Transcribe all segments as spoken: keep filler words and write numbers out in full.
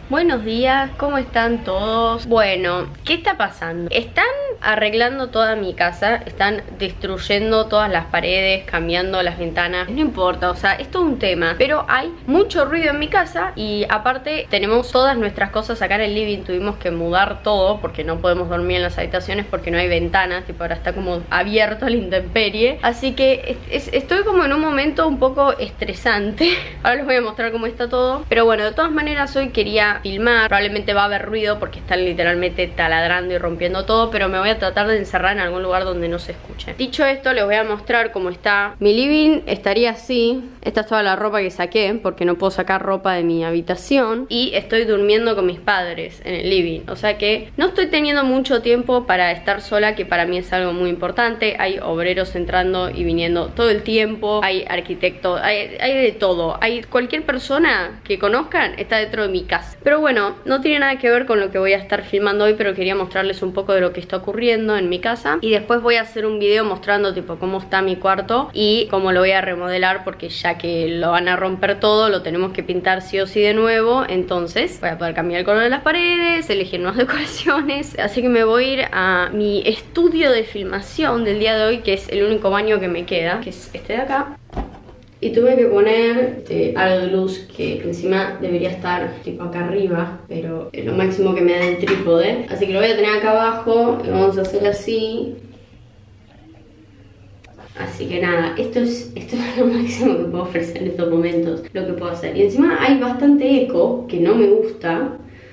Buenos días, ¿cómo están todos? Bueno, ¿qué está pasando? Están arreglando toda mi casa, están destruyendo todas las paredes, cambiando las ventanas, no importa, o sea, es todo un tema. Pero hay mucho ruido en mi casa y aparte tenemos todas nuestras cosas acá en el living. Tuvimos que mudar todo porque no podemos dormir en las habitaciones porque no hay ventanas, tipo ahora está como abierto a la intemperie. Así que es, es, estoy como en un momento un poco estresante. Ahora les voy a mostrar cómo está todo. Pero bueno, de todas maneras hoy quería filmar. Probablemente va a haber ruido porque están literalmente taladrando y rompiendo todo, pero me voy a tratar de encerrar en algún lugar donde no se escuche. Dicho esto, les voy a mostrar cómo está mi living. Estaría así. Esta es toda la ropa que saqué porque no puedo sacar ropa de mi habitación. Y estoy durmiendo con mis padres en el living. O sea que no estoy teniendo mucho tiempo para estar sola, que para mí es algo muy importante. Hay obreros entrando y viniendo todo el tiempo. Hay arquitectos, hay, hay de todo. Hay cualquier persona que conozcan está dentro de mi casa. Pero bueno, no tiene nada que ver con lo que voy a estar filmando hoy, pero quería mostrarles un poco de lo que está ocurriendo en mi casa. Y después voy a hacer un video mostrando tipo cómo está mi cuarto y cómo lo voy a remodelar, porque ya que lo van a romper todo, lo tenemos que pintar sí o sí de nuevo. Entonces voy a poder cambiar el color de las paredes, elegir nuevas decoraciones. Así que me voy a ir a mi estudio de filmación del día de hoy, que es el único baño que me queda, que es este de acá. Y tuve que poner eh, algo de luz que encima debería estar tipo acá arriba, pero es lo máximo que me da el trípode. Así que lo voy a tener acá abajo y vamos a hacer así. Así que nada, esto es, esto es lo máximo que puedo ofrecer en estos momentos, lo que puedo hacer. Y encima hay bastante eco, que no me gusta,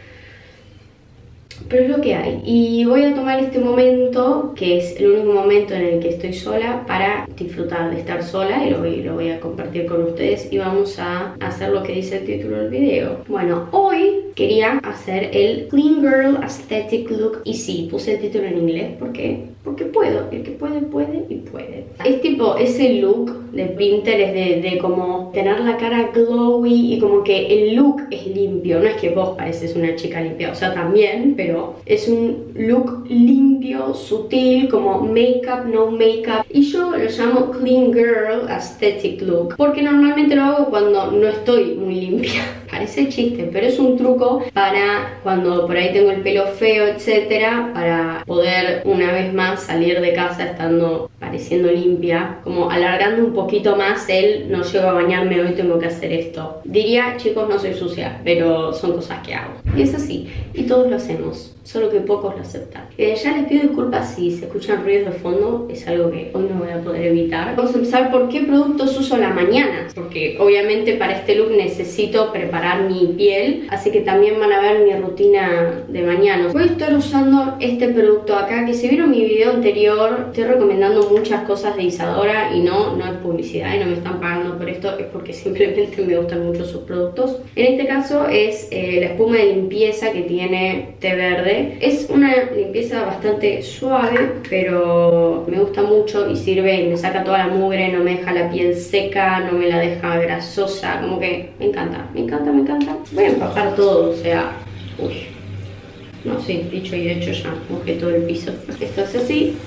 pero es lo que hay. Y voy a tomar este momento, que es el único momento en el que estoy sola, para disfrutar de estar sola, y lo voy, lo voy a compartir con ustedes. Y vamos a hacer lo que dice el título del video. Bueno, hoy quería hacer el Clean Girl Aesthetic Look. Y sí, puse el título en inglés porque, porque puedo. El que puede, puede y puede. Es tipo ese look de Pinterest de, de como tener la cara glowy y como que el look es limpio. No es que vos pareces una chica limpia, o sea, también, pero es un look limpio, sutil, como make-up, no make-up. Y yo lo llamo Clean Girl Aesthetic Look porque normalmente lo hago cuando no estoy muy limpia. Parece chiste, pero es un truco para cuando por ahí tengo el pelo feo, etcétera, para poder una vez más salir de casa estando pareciendo limpia, como alargando un poquito más el no llego a bañarme hoy, tengo que hacer esto. Diría, chicos, no soy sucia, pero son cosas que hago. Y es así, y todos lo hacemos, solo que pocos lo aceptan. Eh, ya les pido disculpas si se escuchan ruidos de fondo, es algo que hoy no voy a poder evitar. Vamos a empezar por qué productos uso a la mañana, porque obviamente para este look necesito preparar mi piel, así que también van a ver mi rutina de mañana. Voy a estar usando este producto acá, que si vieron mi video anterior, estoy recomendando muchas cosas de Isadora y no, no es publicidad y no me están pagando por esto, es porque simplemente me gustan mucho sus productos. En este caso es eh, la espuma de limpieza que tiene té verde. Es una limpieza bastante suave, pero me gusta mucho y sirve y me saca toda la mugre, no me deja la piel seca, no me la deja grasosa, como que me encanta, me encanta, me encanta. Voy a empajar todo, o sea, uy, no, sí, dicho y hecho ya, mojé todo el piso. Esto es así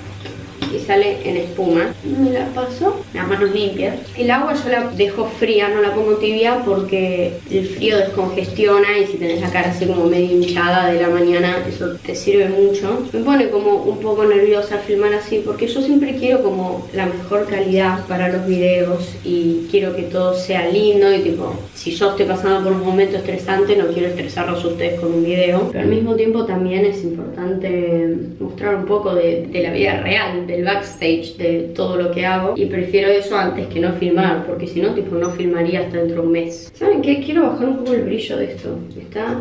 y sale en espuma. Me la paso, las manos limpias. El agua yo la dejo fría, no la pongo tibia porque el frío descongestiona y si tenés la cara así como medio hinchada de la mañana, eso te sirve mucho. Me pone como un poco nerviosa filmar así porque yo siempre quiero como la mejor calidad para los videos y quiero que todo sea lindo y tipo, si yo estoy pasando por un momento estresante, no quiero estresarlos a ustedes con un video, pero al mismo tiempo también es importante mostrar un poco de, de la vida real, del backstage de todo lo que hago, y prefiero eso antes que no filmar, porque si no, tipo, no filmaría hasta dentro de un mes. ¿Saben qué? Quiero bajar un poco el brillo de esto. Me está...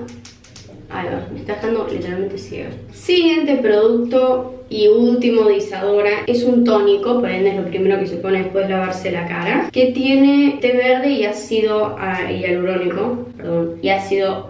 Ahí va, me está dejando literalmente ciega. Siguiente producto y último de Isadora es un tónico, por ende es lo primero que se pone después de lavarse la cara, que tiene té verde y ácido ah, hialurónico, perdón, y ácido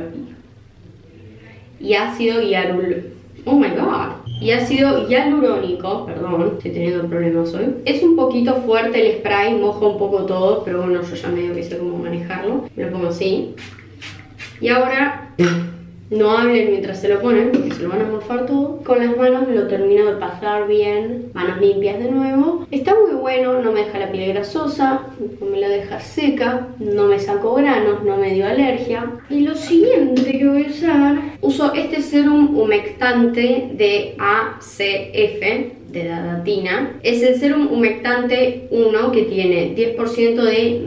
y ácido hialur... Oh my god. Y ácido hialurónico, perdón, estoy teniendo problemas hoy. Es un poquito fuerte el spray, moja un poco todo, pero bueno, yo ya medio que sé cómo manejarlo. Me lo pongo así. Y ahora, no hablen mientras se lo ponen, porque se lo van a morfar todo. Con las manos lo termino de pasar bien, manos limpias de nuevo. Está muy bueno, no me deja la piel grasosa, no me la deja seca, no me sacó granos, no me dio alergia. Y lo siguiente que voy a usar, uso este serum humectante de A C F, de Dadatina. Es el serum humectante uno que tiene diez por ciento de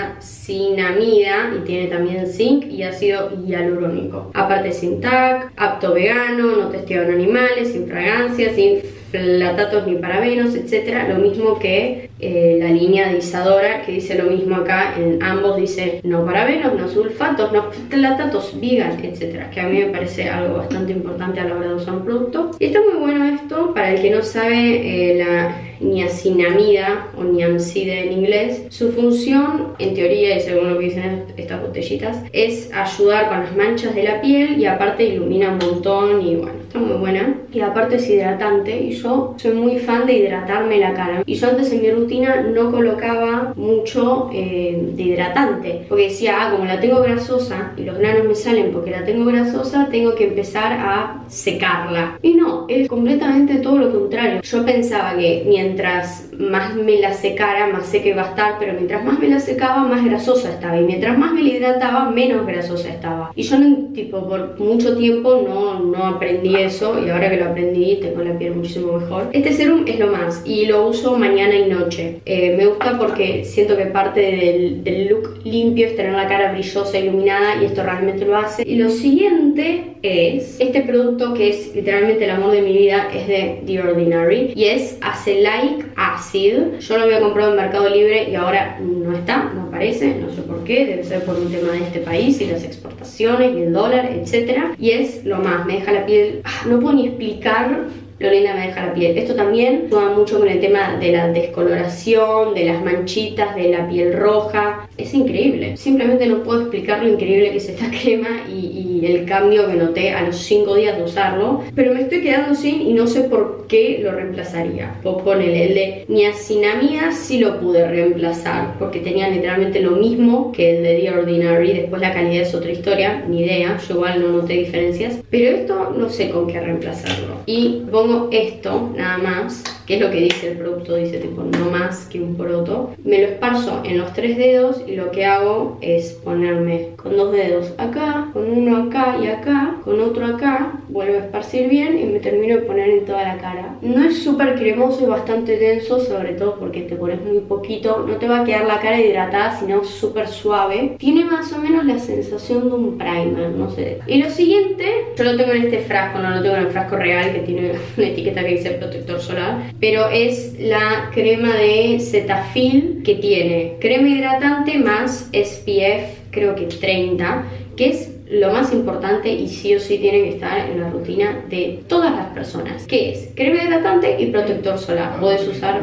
niacinamida y tiene también zinc y ácido hialurónico. Aparte sin T A C, apto vegano, no testeado en animales, sin fragancias, sin flatatos ni parabenos, etcétera. Lo mismo que eh, la línea de Isadora, que dice lo mismo acá. En ambos dice no parabenos, no sulfatos, no flatatos, vegan, etcétera. Que a mí me parece algo bastante importante a la hora de usar un producto. Y está muy bueno esto. Para el que no sabe, eh, la niacinamida o niamcide en inglés, su función, en teoría y según lo que dicen estas botellitas, es ayudar con las manchas de la piel y aparte ilumina un montón y bueno, está muy buena. Y aparte es hidratante y yo soy muy fan de hidratarme la cara. Y yo antes en mi rutina no colocaba mucho eh, de hidratante, porque decía, ah, como la tengo grasosa y los granos me salen porque la tengo grasosa, tengo que empezar a secarla. Y no, es completamente todo lo contrario. Yo pensaba que mientras más me la secara, más seca iba a estar, pero mientras más me la secaba, más grasosa estaba, y mientras más me la hidrataba, menos grasosa estaba. Y yo no, tipo, por mucho tiempo no, no aprendí eso, y ahora que lo aprendí tengo la piel muchísimo mejor. Este serum es lo más y lo uso mañana y noche. Eh, me gusta porque siento que parte del, del look limpio es tener la cara brillosa, iluminada, y esto realmente lo hace. Y lo siguiente es este producto que es literalmente el amor de mi vida, es de The Ordinary y es Azelaic Acid. Yo lo había comprado en Mercado Libre y ahora no está, no aparece, no sé por qué, debe ser por un tema de este país y las exportaciones y el dólar, etcétera. Y es lo más, me deja la piel, no puedo ni explicar lo linda me deja la piel. Esto también ayuda mucho con el tema de la descoloración, de las manchitas, de la piel roja. Es increíble. Simplemente no puedo explicar lo increíble que es esta crema y, y el cambio que noté a los cinco días de usarlo. Pero me estoy quedando sin y no sé por qué lo reemplazaría. Pues ponele, el de niacinamida sí lo pude reemplazar porque tenía literalmente lo mismo que el de The Ordinary. Después la calidad es otra historia, ni idea. Yo igual no noté diferencias. Pero esto no sé con qué reemplazarlo. Y pongo esto nada más, que es lo que dice el producto, dice tipo no más que un poroto. Me lo esparzo en los tres dedos y lo que hago es ponerme con dos dedos acá, con uno acá y acá, con otro acá, vuelvo a esparcir bien y me termino de poner en toda la cara. No es súper cremoso y bastante denso, sobre todo porque te pones muy poquito, no te va a quedar la cara hidratada, sino súper suave. Tiene más o menos la sensación de un primer, no sé. Y lo siguiente, yo lo tengo en este frasco, no lo tengo en el frasco real que tiene una etiqueta que dice protector solar, pero es la crema de Cetaphil, que tiene crema hidratante más S P F, creo que treinta, que es lo más importante y sí o sí tiene que estar en la rutina de todas las personas, que es crema hidratante y protector solar. Podés usar...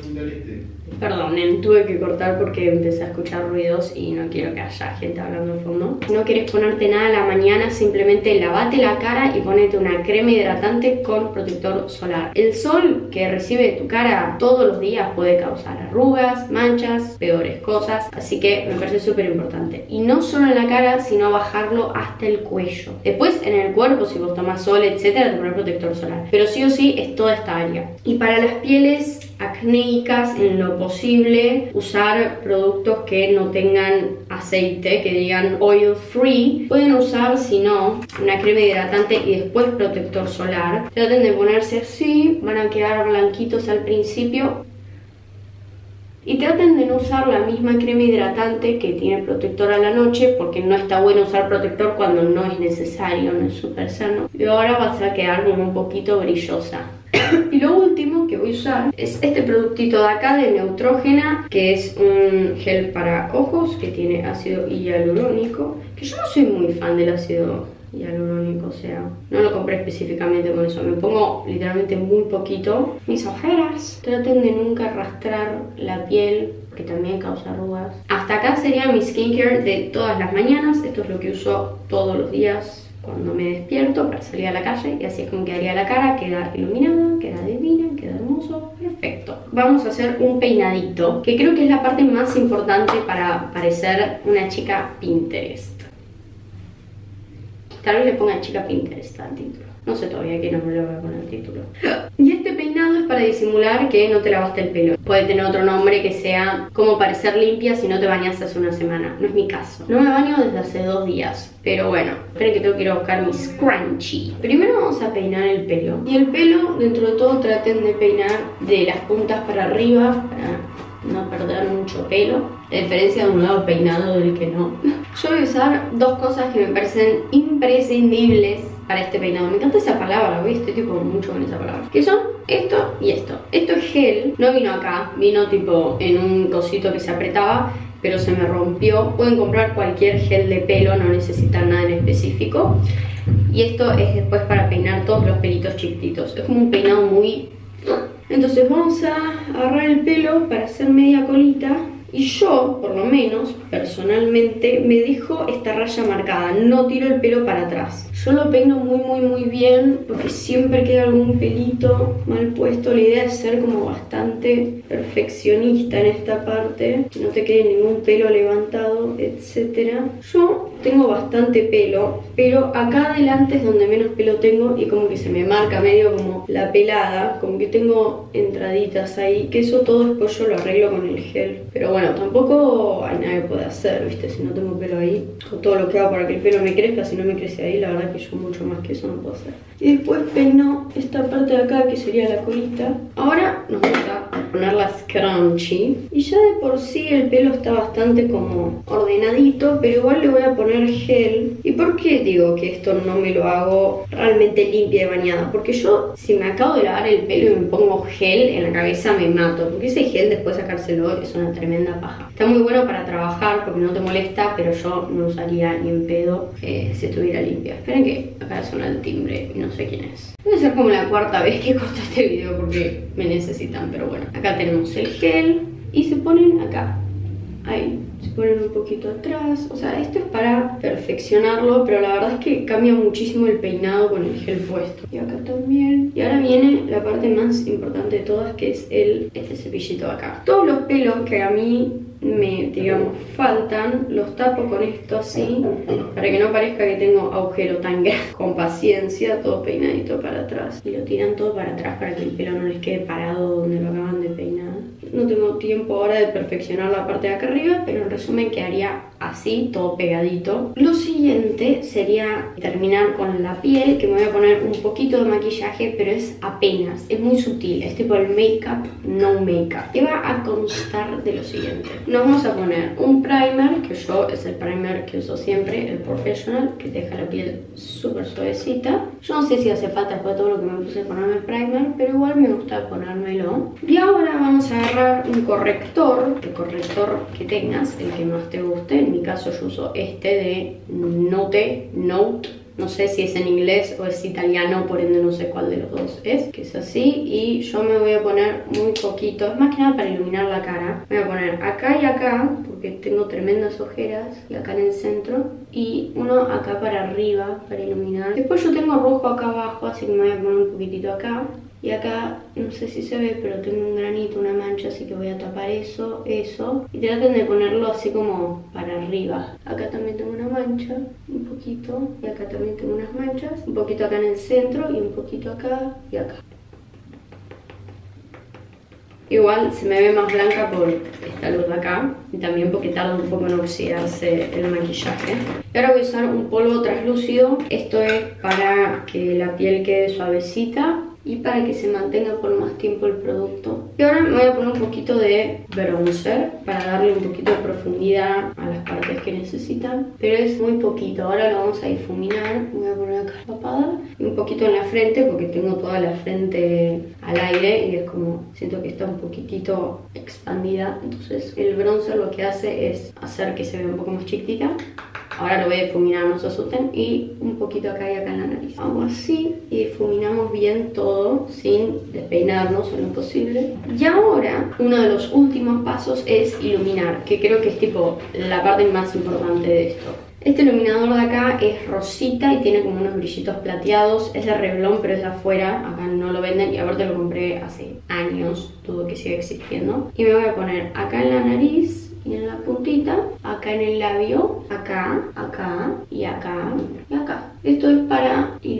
Perdonen, tuve que cortar porque empecé a escuchar ruidos y no quiero que haya gente hablando de fondo. Si no quieres ponerte nada a la mañana, simplemente lavate la cara y ponete una crema hidratante con protector solar. El sol que recibe tu cara todos los días puede causar arrugas, manchas, peores cosas, así que me parece súper importante. Y no solo en la cara, sino bajarlo hasta el cuello. Después en el cuerpo, si vos tomás sol, etcétera, te pones protector solar. Pero sí o sí es toda esta área. Y para las pieles acnéicas, en lo posible usar productos que no tengan aceite, que digan oil free. Pueden usar, si no, una crema hidratante y después protector solar. Traten de ponerse así, van a quedar blanquitos al principio. Y traten de no usar la misma crema hidratante que tiene protector a la noche, porque no está bueno usar protector cuando no es necesario, no es súper sano. Y ahora vas a quedar como un poquito brillosa. Y lo último que voy a usar es este productito de acá de Neutrogena, que es un gel para ojos que tiene ácido hialurónico, que yo no soy muy fan del ácido hialurónico, o sea, no lo compré específicamente con eso. Me pongo literalmente muy poquito. Mis ojeras, traten de nunca arrastrar la piel, que también causa arrugas. Hasta acá sería mi skincare de todas las mañanas. Esto es lo que uso todos los días cuando me despierto para salir a la calle, y así es como quedaría la cara. Queda iluminada, queda divina, queda hermoso, perfecto. Vamos a hacer un peinadito, que creo que es la parte más importante para parecer una chica Pinterest. Tal vez le ponga chica Pinterest al título. No sé todavía qué nombre le voy a poner al título. Y este peinado es para disimular que no te lavaste el pelo. Puede tener otro nombre que sea cómo parecer limpia si no te bañaste hace una semana. No es mi caso. No me baño desde hace dos días. Pero bueno, esperen que tengo que ir a buscar mi scrunchie. Primero vamos a peinar el pelo. Y el pelo, dentro de todo, traten de peinar de las puntas para arriba, para no perder mucho pelo. La diferencia de un lado peinado del que no. Yo voy a usar dos cosas que me parecen imprescindibles para este peinado. Me encanta esa palabra, ¿ves? Estoy tipo mucho con esa palabra. Que son esto y esto. Esto es gel. No vino acá. Vino tipo en un cosito que se apretaba, pero se me rompió. Pueden comprar cualquier gel de pelo, no necesitan nada en específico. Y esto es después para peinar todos los pelitos chiquititos. Es como un peinado muy... Entonces vamos a agarrar el pelo para hacer media colita. Y yo, por lo menos, personalmente, me dejo esta raya marcada. No tiro el pelo para atrás. Yo lo peino muy, muy, muy bien, porque siempre queda algún pelito mal puesto. La idea es ser como bastante perfeccionista en esta parte, que no te quede ningún pelo levantado, etcétera. Yo tengo bastante pelo, pero acá adelante es donde menos pelo tengo y como que se me marca medio como la pelada, como que tengo entraditas ahí, que eso todo después yo lo arreglo con el gel. Pero bueno, tampoco hay nada que pueda hacer, ¿viste? Si no tengo pelo ahí, con todo lo que hago para que el pelo me crezca, si no me crece ahí, la verdad que yo mucho más que eso no puedo hacer. Y después peino esta parte de acá, que sería la colita. Ahora nos vamos a poner la scrunchie. Y ya de por sí el pelo está bastante como ordenadito, pero igual le voy a poner gel. ¿Y por qué digo que esto no me lo hago realmente limpia y bañada? Porque yo, si me acabo de lavar el pelo y me pongo gel en la cabeza, me mato. Porque ese gel después sacárselo es una tremenda paja. Está muy bueno para trabajar porque no te molesta, pero yo no usaría ni en pedo eh, si estuviera limpia. Esperen que acá suena el timbre y no sé quién es. Debe ser como la cuarta vez que corto este video porque me necesitan, pero bueno. Acá tenemos el gel y se ponen acá. Ahí, se ponen un poquito atrás. O sea, esto es para perfeccionarlo, pero la verdad es que cambia muchísimo el peinado con el gel puesto. Y acá también. Y ahora viene la parte más importante de todas, que es el, este cepillito de acá. Todos los pelos que a mí me, digamos, faltan, los tapo con esto así, para que no parezca que tengo agujero tan grande. Con paciencia, todo peinadito para atrás. Y lo tiran todo para atrás para que el pelo no les quede parado donde lo acaban de peinar. No tengo tiempo ahora de perfeccionar la parte de acá arriba, pero en resumen quedaría así, todo pegadito. Lo siguiente sería terminar con la piel, que me voy a poner un poquito de maquillaje, pero es apenas, es muy sutil, es tipo el make-up, no make-up. Que va a constar de lo siguiente. Nos vamos a poner un primer, que yo es el primer que uso siempre, el Professional, que te deja la piel súper suavecita. Yo no sé si hace falta después de todo lo que me puse ponerme el primer, pero igual me gusta ponérmelo. Y ahora vamos a agarrar un corrector, el corrector que tengas, el que más te guste. En mi caso yo uso este de Note, Note. No sé si es en inglés o es italiano, por ende no sé cuál de los dos es, que es así. Y yo me voy a poner muy poquito, es más que nada para iluminar la cara. Me voy a poner acá y acá, porque tengo tremendas ojeras, y acá en el centro. Y uno acá para arriba, para iluminar. Después yo tengo rojo acá abajo, así que me voy a poner un poquitito acá. Y acá, no sé si se ve, pero tengo un granito, una mancha, así que voy a tapar eso, eso. Y traten de ponerlo así como para arriba. Acá también tengo una mancha, un poquito. Y acá también tengo unas manchas. Un poquito acá en el centro y un poquito acá y acá. Igual se me ve más blanca por esta luz de acá. Y también porque tarda un poco en oxidarse el maquillaje. Y ahora voy a usar un polvo translúcido. Esto es para que la piel quede suavecita y para que se mantenga por más tiempo el producto. Y ahora me voy a poner un poquito de bronzer para darle un poquito de profundidad a las partes que necesitan, pero es muy poquito. Ahora lo vamos a difuminar. Voy a poner acá la papada y un poquito en la frente porque tengo toda la frente al aire y es como, siento que está un poquitito expandida. Entonces el bronzer lo que hace es hacer que se vea un poco más chiquitita. Ahora lo voy a difuminar, no se asusten. Y un poquito acá y acá en la nariz. Hago así y difuminamos bien todo sin despeinarnos en lo posible. Y ahora, uno de los últimos pasos es iluminar, que creo que es tipo la parte más importante de esto. Este iluminador de acá es rosita y tiene como unos brillitos plateados. Es de Revlon, pero es de afuera. Acá no lo venden y aparte lo compré hace años. Dudo que siga existiendo. Y me voy a poner acá en la nariz y en la puntita, acá en el labio, acá, acá y acá y acá. Esto es para iluminar la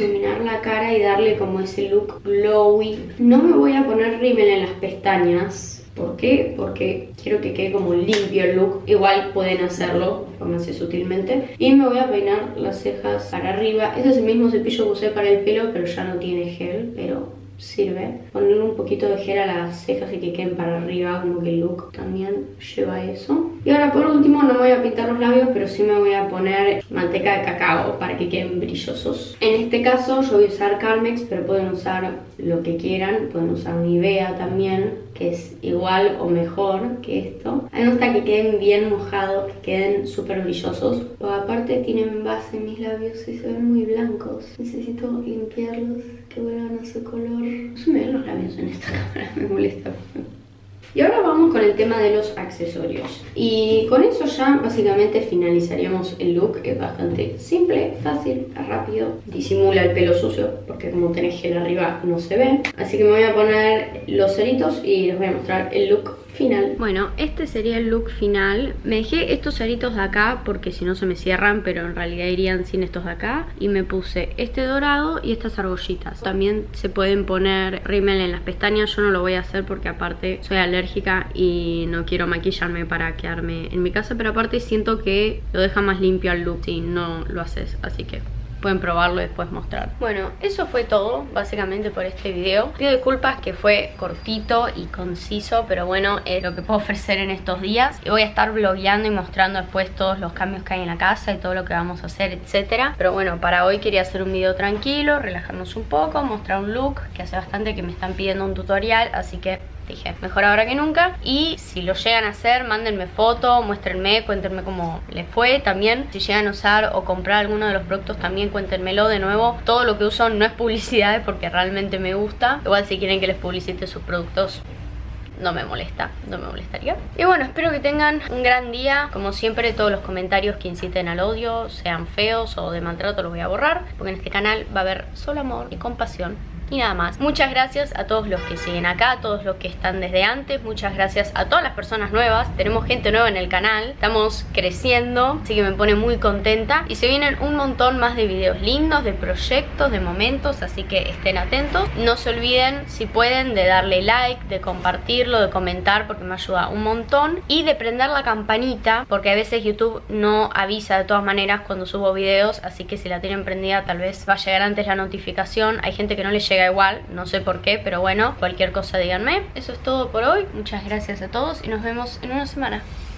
la cara y darle como ese look glowy. No me voy a poner rímel en las pestañas. ¿Por qué? Porque quiero que quede como limpio el look. Igual pueden hacerlo, pónganse sutilmente. Y me voy a peinar las cejas para arriba. Este es el mismo cepillo que usé para el pelo, pero ya no tiene gel, pero sirve. Ponerle un poquito de gel a las cejas y que queden para arriba, como que el look también lleva eso. Y ahora por último no me voy a pintar los labios, pero sí me voy a poner manteca de cacao para que queden brillosos. En este caso yo voy a usar Carmex, pero pueden usar lo que quieran. Pueden usar Nivea también, que es igual o mejor que esto. A mí me gusta que queden bien mojados, que queden súper brillosos. Pero aparte tienen base en mis labios y se ven muy blancos. Necesito limpiarlos, que vuelvan a su color. No se me ven los labios en esta cámara, me molesta. Y ahora vamos con el tema de los accesorios. Y con eso ya básicamente finalizaríamos el look. Es bastante simple, fácil, rápido. Disimula el pelo sucio porque como tenés gel arriba no se ve. Así que me voy a poner los ceritos y les voy a mostrar el look final. Bueno, este sería el look final. Me dejé estos ceritos de acá porque si no se me cierran, pero en realidad irían sin estos de acá. Y me puse este dorado y estas argollitas. También se pueden poner rímel en las pestañas. Yo no lo voy a hacer porque aparte soy alérgica y no quiero maquillarme para quedarme en mi casa. Pero aparte siento que lo deja más limpio al look si no lo haces. Así que pueden probarlo y después mostrar. Bueno, eso fue todo básicamente por este video. Pido disculpas que fue cortito y conciso, pero bueno, es lo que puedo ofrecer en estos días. Y voy a estar vlogueando y mostrando después todos los cambios que hay en la casa y todo lo que vamos a hacer, etcétera. Pero bueno, para hoy quería hacer un video tranquilo, relajarnos un poco, mostrar un look que hace bastante que me están pidiendo un tutorial, así que dije, mejor ahora que nunca. Y si lo llegan a hacer, mándenme foto, muéstrenme, cuéntenme cómo les fue. También si llegan a usar o comprar alguno de los productos, también cuéntenmelo. De nuevo, todo lo que uso no es publicidad porque realmente me gusta. Igual si quieren que les publicite sus productos, no me molesta, no me molestaría. Y bueno, espero que tengan un gran día. Como siempre, todos los comentarios que inciten al odio, sean feos o de maltrato, los voy a borrar, porque en este canal va a haber solo amor y compasión y nada más. Muchas gracias a todos los que siguen acá, a todos los que están desde antes. Muchas gracias a todas las personas nuevas. Tenemos gente nueva en el canal, estamos creciendo, así que me pone muy contenta. Y se vienen un montón más de videos lindos, de proyectos, de momentos, así que estén atentos. No se olviden, si pueden, de darle like, de compartirlo, de comentar, porque me ayuda un montón. Y de prender la campanita, porque a veces YouTube no avisa de todas maneras cuando subo videos, así que si la tienen prendida tal vez va a llegar antes la notificación. Hay gente que no le llega igual, no sé por qué, pero bueno, cualquier cosa díganme. Eso es todo por hoy, muchas gracias a todos y nos vemos en una semana.